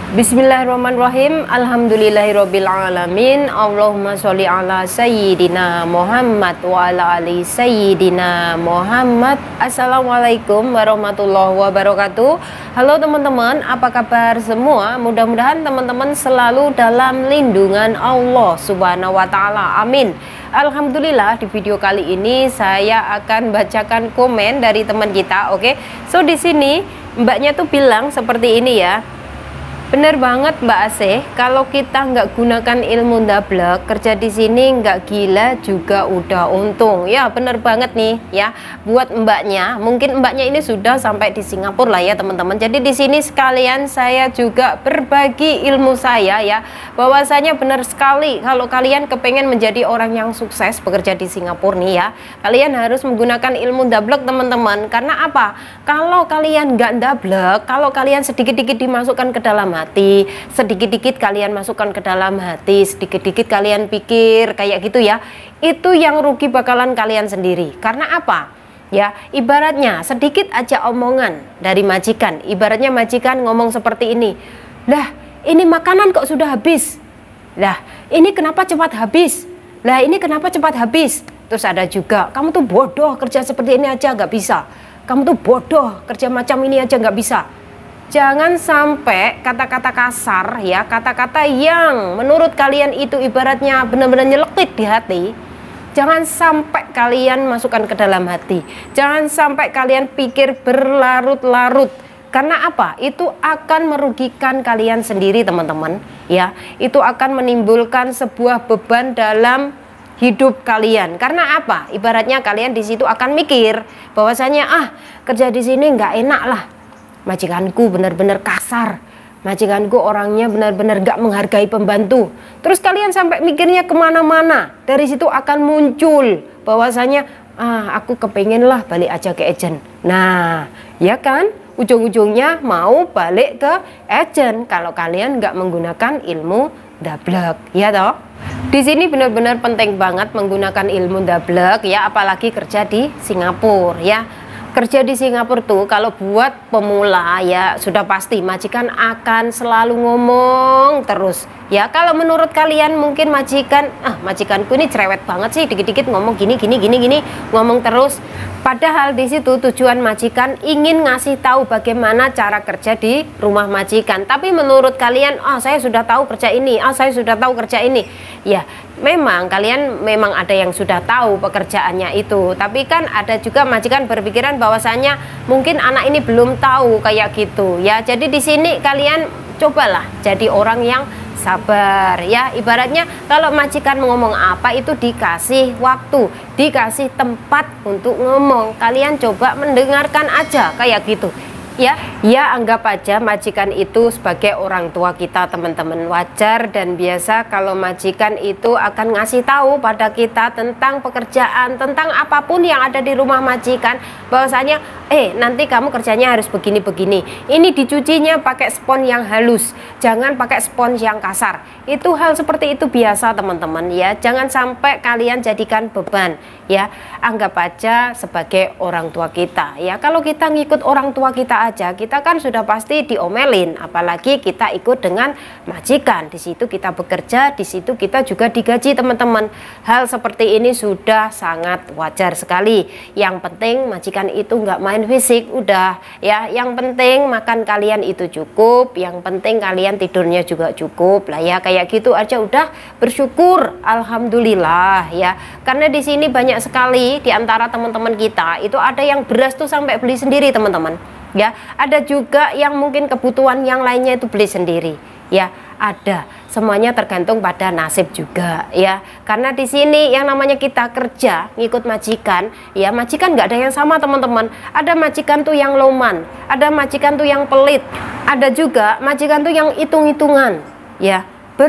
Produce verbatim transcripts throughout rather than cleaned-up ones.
Bismillahirrahmanirrahim. Alhamdulillahirabbil alamin. Allahumma sholli ala sayyidina Muhammad wa ala ali sayyidina Muhammad. Assalamualaikum warahmatullahi wabarakatuh. Halo teman-teman, apa kabar semua? Mudah-mudahan teman-teman selalu dalam lindungan Allah Subhanahu wa taala. Amin. Alhamdulillah, di video kali ini saya akan bacakan komen dari teman kita. Oke. So di sini mbaknya tuh bilang seperti ini ya. Bener banget Mbak Asih, kalau kita nggak gunakan ilmu ndablek, kerja di sini nggak gila juga udah untung. Ya bener banget nih ya, buat mbaknya. Mungkin mbaknya ini sudah sampai di Singapura lah ya teman-teman. Jadi di sini sekalian saya juga berbagi ilmu saya ya, bahwasanya benar sekali kalau kalian kepengen menjadi orang yang sukses bekerja di Singapura nih ya, kalian harus menggunakan ilmu ndablek teman-teman. Karena apa? Kalau kalian nggak ndablek, kalau kalian sedikit-dikit dimasukkan ke dalam hati, sedikit-dikit kalian masukkan ke dalam hati, sedikit-dikit kalian pikir kayak gitu ya, itu yang rugi bakalan kalian sendiri. Karena apa? Ya, ibaratnya sedikit aja omongan dari majikan, ibaratnya majikan ngomong seperti ini, lah ini makanan kok sudah habis, lah ini kenapa cepat habis, lah ini kenapa cepat habis. Terus ada juga, kamu tuh bodoh kerja seperti ini aja nggak bisa, kamu tuh bodoh kerja macam ini aja nggak bisa. Jangan sampai kata-kata kasar ya, kata-kata yang menurut kalian itu ibaratnya benar-benar nyelekit di hati, jangan sampai kalian masukkan ke dalam hati. Jangan sampai kalian pikir berlarut-larut. Karena apa? Itu akan merugikan kalian sendiri teman-teman ya. Itu akan menimbulkan sebuah beban dalam hidup kalian. Karena apa? Ibaratnya kalian di situ akan mikir bahwasanya ah, kerja di sini nggak enak lah. Majikanku benar-benar kasar, majikanku orangnya benar-benar gak menghargai pembantu. Terus kalian sampai mikirnya kemana-mana. Dari situ akan muncul bahwasanya ah aku kepengen lah balik aja ke agent. Nah ya kan, ujung-ujungnya mau balik ke agent kalau kalian gak menggunakan ilmu ndablek ya toh. Di sini benar-benar penting banget menggunakan ilmu ndablek ya, apalagi kerja di Singapura ya. Kerja di Singapura tuh kalau buat pemula ya sudah pasti majikan akan selalu ngomong terus ya. Kalau menurut kalian mungkin majikan, ah majikanku ini cerewet banget sih, dikit-dikit ngomong gini gini gini gini ngomong terus. Padahal di situ tujuan majikan ingin ngasih tahu bagaimana cara kerja di rumah majikan. Tapi menurut kalian, ah saya sudah tahu kerja ini, ah saya sudah tahu kerja ini. Ya memang kalian memang ada yang sudah tahu pekerjaannya itu, tapi kan ada juga majikan berpikiran bahwasanya mungkin anak ini belum tahu kayak gitu ya. Jadi di sini kalian cobalah jadi orang yang sabar ya. Ibaratnya kalau majikan ngomong apa itu dikasih waktu, dikasih tempat untuk ngomong, kalian coba mendengarkan aja kayak gitu ya. Ya anggap aja majikan itu sebagai orang tua kita teman-teman. Wajar dan biasa kalau majikan itu akan ngasih tahu pada kita tentang pekerjaan, tentang apapun yang ada di rumah majikan, bahwasanya eh nanti kamu kerjanya harus begini-begini, ini dicucinya pakai spons yang halus, jangan pakai spons yang kasar. Itu hal seperti itu biasa teman-teman ya. Jangan sampai kalian jadikan beban ya. Anggap aja sebagai orang tua kita ya. Kalau kita ngikut orang tua kita aja, kita kan sudah pasti diomelin, apalagi kita ikut dengan majikan. Di situ kita bekerja, di situ kita juga digaji teman-teman. Hal seperti ini sudah sangat wajar sekali. Yang penting majikan itu nggak main fisik udah ya. Yang penting makan kalian itu cukup, yang penting kalian tidurnya juga cukup lah ya. Kayak gitu aja udah bersyukur, alhamdulillah ya. Karena di sini banyak sekali di antara teman-teman kita itu ada yang beras tuh sampai beli sendiri teman-teman ya. Ada juga yang mungkin kebutuhan yang lainnya itu beli sendiri ya. Ada, semuanya tergantung pada nasib juga ya. Karena di sini yang namanya kita kerja ngikut majikan ya, majikan nggak ada yang sama teman-teman. Ada majikan tuh yang loman, ada majikan tuh yang pelit, ada juga majikan tuh yang hitung-hitungan ya.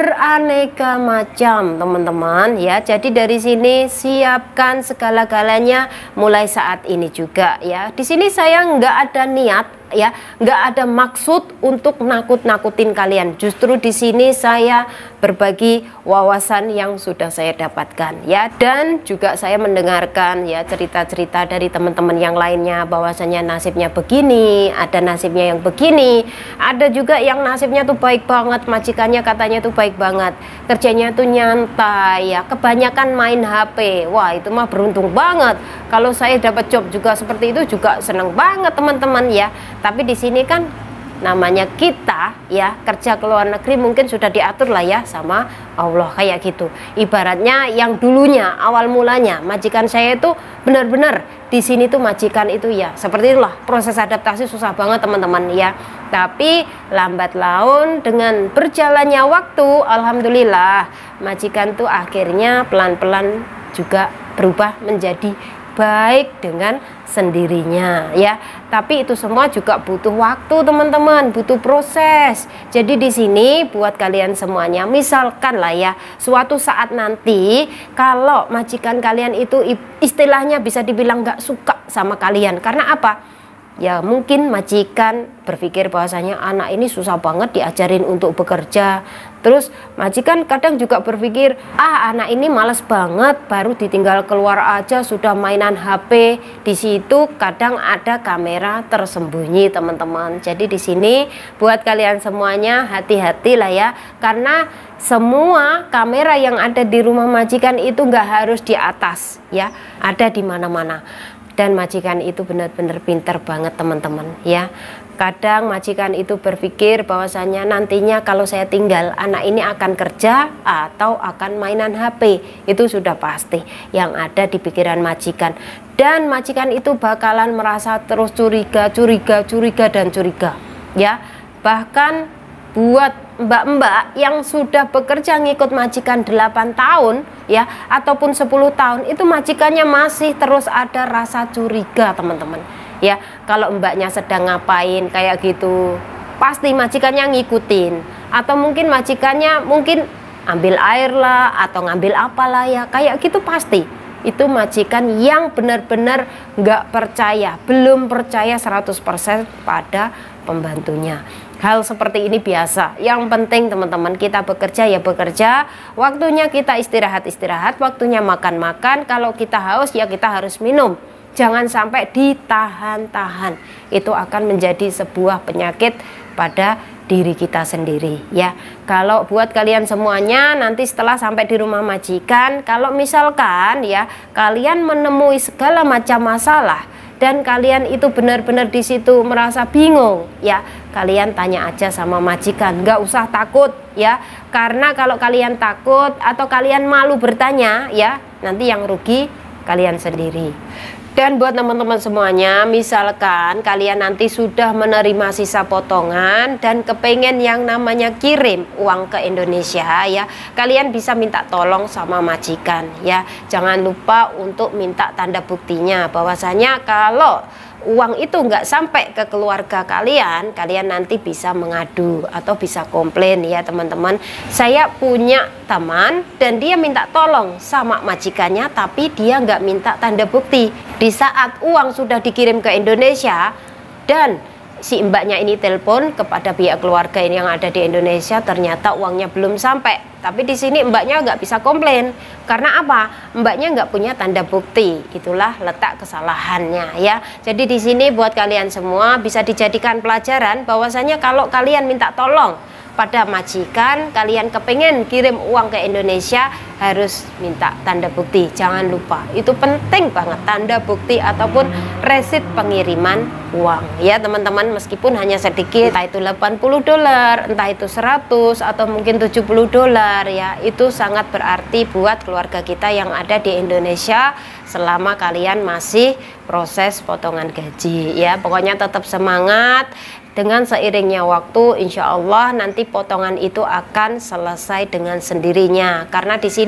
Beraneka macam teman-teman ya. Jadi dari sini siapkan segala-galanya mulai saat ini juga ya. Di sini saya nggak ada niat ya, nggak ada maksud untuk nakut-nakutin kalian. Justru di sini saya berbagi wawasan yang sudah saya dapatkan ya, dan juga saya mendengarkan ya cerita-cerita dari teman-teman yang lainnya bahwasanya nasibnya begini, ada nasibnya yang begini, ada juga yang nasibnya tuh baik banget, majikannya katanya tuh baik banget, kerjanya tuh nyantai ya, kebanyakan main H P. Wah, itu mah beruntung banget. Kalau saya dapat job juga seperti itu juga seneng banget teman-teman ya. Tapi di sini kan namanya kita ya kerja ke luar negeri mungkin sudah diatur lah ya sama Allah kayak gitu. Ibaratnya yang dulunya awal mulanya majikan saya itu benar-benar di sini tuh majikan itu ya seperti itulah, proses adaptasi susah banget teman-teman ya. Tapi lambat laun dengan berjalannya waktu alhamdulillah majikan tuh akhirnya pelan-pelan juga berubah menjadi baik dengan sendirinya ya. Tapi itu semua juga butuh waktu teman-teman, butuh proses. Jadi di sini buat kalian semuanya, misalkan lah ya suatu saat nanti kalau majikan kalian itu istilahnya bisa dibilang nggak suka sama kalian, karena apa? Ya mungkin majikan berpikir bahwasanya anak ini susah banget diajarin untuk bekerja. Terus majikan kadang juga berpikir, ah anak ini males banget, baru ditinggal keluar aja sudah mainan H P. Di situ kadang ada kamera tersembunyi teman-teman. Jadi di sini buat kalian semuanya hati-hati lah ya, karena semua kamera yang ada di rumah majikan itu nggak harus di atas ya, ada di mana-mana. Dan majikan itu benar-benar pinter banget teman-teman ya. Kadang majikan itu berpikir bahwasanya nantinya kalau saya tinggal anak ini akan kerja atau akan mainan H P. Itu sudah pasti yang ada di pikiran majikan. Dan majikan itu bakalan merasa terus curiga, curiga, curiga dan curiga ya. Bahkan buat mbak-mbak yang sudah bekerja ngikut majikan delapan tahun ya ataupun sepuluh tahun, itu majikannya masih terus ada rasa curiga teman-teman ya. Kalau mbaknya sedang ngapain kayak gitu pasti majikannya ngikutin, atau mungkin majikannya mungkin ambil air lah atau ngambil apalah ya kayak gitu, pasti itu majikan yang benar-benar nggak percaya, belum percaya seratus persen pada pembantunya. Hal seperti ini biasa. Yang penting teman-teman, kita bekerja ya bekerja, waktunya kita istirahat-istirahat, waktunya makan-makan. Kalau kita haus ya kita harus minum. Jangan sampai ditahan-tahan. Itu akan menjadi sebuah penyakit pada diri kita sendiri ya. Kalau buat kalian semuanya nanti setelah sampai di rumah majikan, kalau misalkan ya kalian menemui segala macam masalah dan kalian itu benar-benar di situ merasa bingung ya, kalian tanya aja sama majikan, nggak usah takut ya. Karena kalau kalian takut atau kalian malu bertanya ya, nanti yang rugi kalian sendiri. Dan buat teman-teman semuanya, misalkan kalian nanti sudah menerima sisa potongan dan kepengen yang namanya kirim uang ke Indonesia ya, kalian bisa minta tolong sama majikan ya. Jangan lupa untuk minta tanda buktinya bahwasanya kalau uang itu nggak sampai ke keluarga kalian, kalian nanti bisa mengadu atau bisa komplain ya teman-teman. Saya punya teman dan dia minta tolong sama majikannya, tapi dia nggak minta tanda bukti. Di saat uang sudah dikirim ke Indonesia dan si mbaknya ini telepon kepada pihak keluarga ini yang ada di Indonesia, ternyata uangnya belum sampai. Tapi di sini mbaknya nggak bisa komplain, karena apa? Mbaknya nggak punya tanda bukti. Itulah letak kesalahannya ya. Jadi di sini buat kalian semua bisa dijadikan pelajaran bahwasanya kalau kalian minta tolong pada majikan, kalian kepengen kirim uang ke Indonesia, harus minta tanda bukti. Jangan lupa, itu penting banget, tanda bukti ataupun resit pengiriman uang ya teman-teman. Meskipun hanya sedikit, entah itu delapan puluh dolar, entah itu seratus atau mungkin tujuh puluh dolar ya, itu sangat berarti buat keluarga kita yang ada di Indonesia selama kalian masih proses potongan gaji ya. Pokoknya tetap semangat. Dengan seiringnya waktu, insya Allah nanti potongan itu akan selesai dengan sendirinya. Karena di sini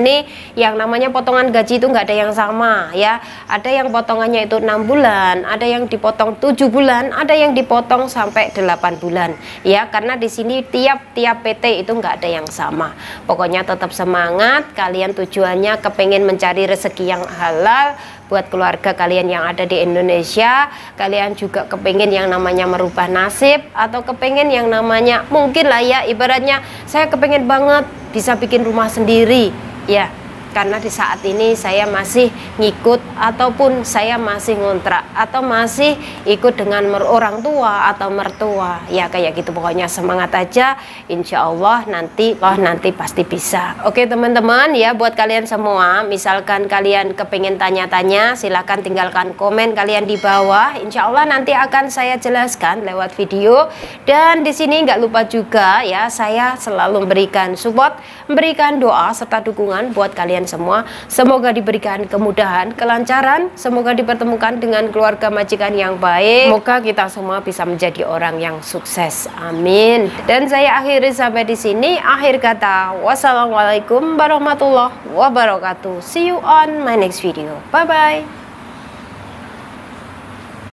sini yang namanya potongan gaji itu nggak ada yang sama ya. Ada yang potongannya itu enam bulan, ada yang dipotong tujuh bulan, ada yang dipotong sampai delapan bulan ya, karena di sini tiap-tiap P T itu nggak ada yang sama. Pokoknya tetap semangat, kalian tujuannya kepengen mencari rezeki yang halal buat keluarga kalian yang ada di Indonesia. Kalian juga kepengen yang namanya merubah nasib, atau kepengen yang namanya mungkin lah ya, ibaratnya saya kepengen banget bisa bikin rumah sendiri ya, karena di saat ini saya masih ngikut ataupun saya masih ngontrak atau masih ikut dengan orang tua atau mertua ya, kayak gitu. Pokoknya semangat aja, insya Allah nanti oh nanti pasti bisa. Oke teman-teman ya, buat kalian semua, misalkan kalian kepengen tanya-tanya, silahkan tinggalkan komen kalian di bawah, insya Allah nanti akan saya jelaskan lewat video. Dan di sini nggak lupa juga ya, saya selalu memberikan support, memberikan doa serta dukungan buat kalian semua. Semoga diberikan kemudahan, kelancaran, semoga dipertemukan dengan keluarga majikan yang baik, semoga kita semua bisa menjadi orang yang sukses, amin. Dan saya akhiri sampai di sini. Akhir kata, wassalamualaikum warahmatullahi wabarakatuh. See you on my next video. Bye bye.